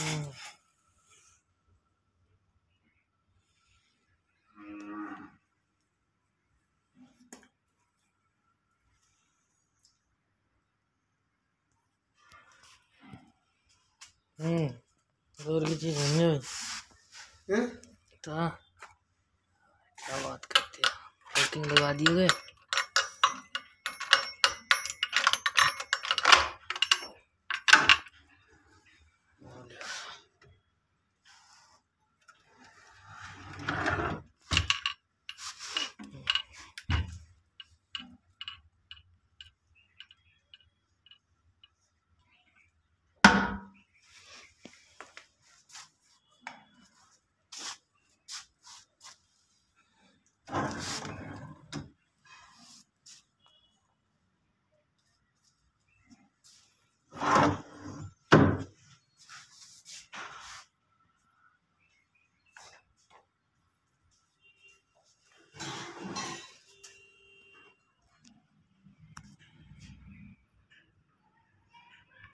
और की चीज नहीं हुई तो क्या बात करते हैं, पैकिंग लगा दिए गए।